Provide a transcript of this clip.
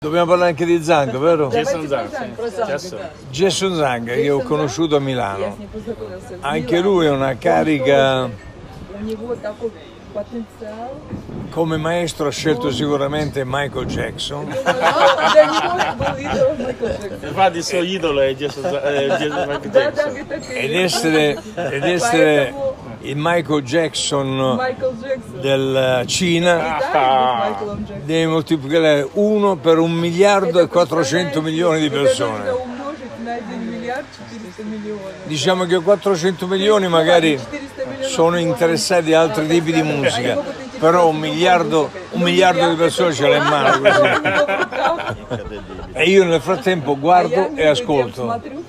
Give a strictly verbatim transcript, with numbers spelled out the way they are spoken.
Dobbiamo parlare anche di Zhang, vero? Jason Zhang, sì. Jason Zhang, che ho conosciuto a Milano. Anche lui è una carica. Come maestro ha scelto sicuramente Michael Jackson. Infatti il suo idolo è Jason Zhang. Ed essere, ed essere il Michael Jackson del Cina, devi moltiplicare uno per un miliardo e quattrocento milioni di persone. Diciamo che quattrocento milioni magari sono interessati a altri tipi di musica, però un miliardo, un miliardo di persone ce l'ha in mano così. E io nel frattempo guardo e ascolto.